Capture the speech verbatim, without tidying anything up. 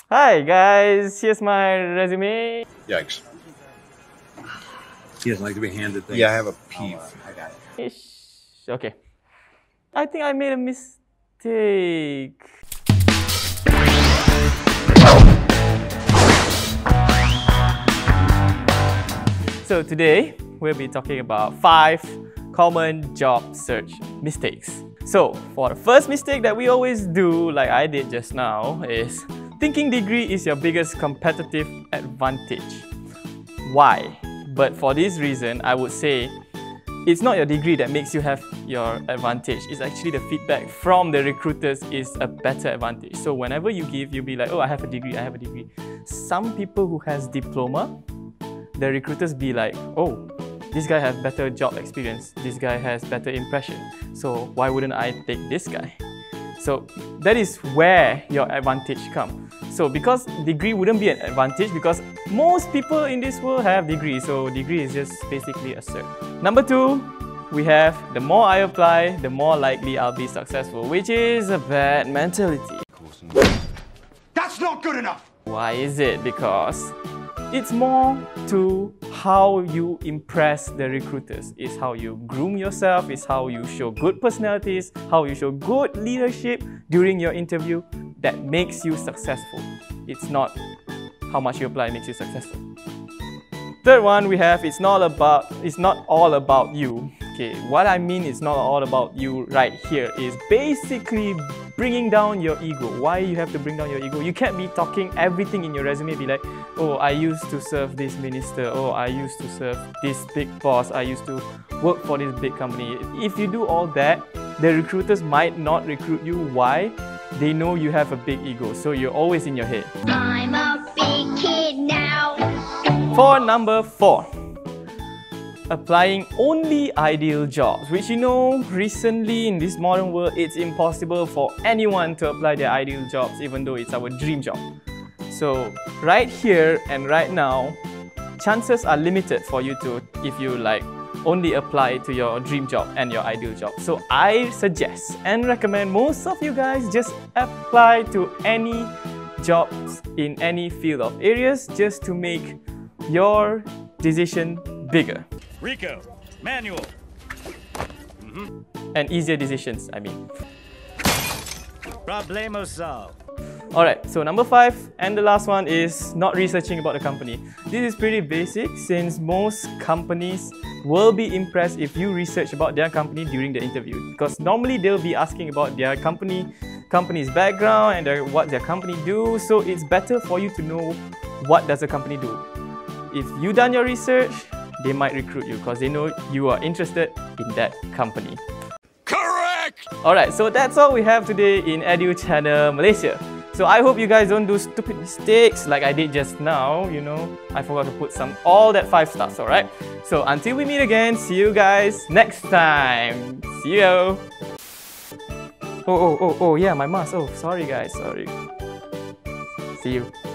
Hi guys, here's my resume. Yikes. He doesn't like to be handed things. Yeah, I have a peeve. Oh, I got it. Ish. Okay. I think I made a mistake. So today, we'll be talking about five common job search mistakes. So for the first mistake that we always do, like I did just now, is thinking degree is your biggest competitive advantage. Why? But for this reason, I would say it's not your degree that makes you have your advantage. It's actually the feedback from the recruiters is a better advantage. So whenever you give, you'll be like, oh, I have a degree, I have a degree. Some people who has diploma, the recruiters be like, oh, this guy has better job experience, this guy has better impression, so why wouldn't I take this guy? So that is where your advantage comes. So because degree wouldn't be an advantage because most people in this world have degree, so degree is just basically a cert. Number two, we have the more I apply, the more likely I'll be successful, which is a bad mentality. That's not good enough! Why is it? Because it's more to how you impress the recruiters. It's how you groom yourself, it's how you show good personalities, how you show good leadership during your interview that makes you successful. It's not how much you apply makes you successful. Third one we have, it's not about, it's not all about you. Okay, what I mean is not all about you right here is basically bringing down your ego. Why you have to bring down your ego? You can't be talking everything in your resume, be like, oh, I used to serve this minister, oh, I used to serve this big boss, I used to work for this big company. If you do all that, the recruiters might not recruit you. Why? They know you have a big ego, so you're always in your head. I'm a big kid now. For number four, applying only ideal jobs, which you know, recently in this modern world, it's impossible for anyone to apply their ideal jobs, even though it's our dream job. So right here and right now, chances are limited for you to, if you like, only apply to your dream job and your ideal job. So I suggest and recommend most of you guys just apply to any jobs in any field of areas just to make your decision bigger. Rico, manual. Mm-hmm. And easier decisions, I mean. Problemo solved. Alright, so number five and the last one is not researching about the company. This is pretty basic since most companies will be impressed if you research about their company during the interview, because normally they'll be asking about their company, company's background and their, what their company do, so it's better for you to know what does the company do. If you done your research, they might recruit you because they know you are interested in that company. Correct! Alright, so that's all we have today in Edu Channel Malaysia. So I hope you guys don't do stupid mistakes like I did just now, you know. I forgot to put some all that five stars, alright? So until we meet again, see you guys next time. See you! Oh, oh, oh, oh, yeah, my mask. Oh, sorry guys, sorry. See you.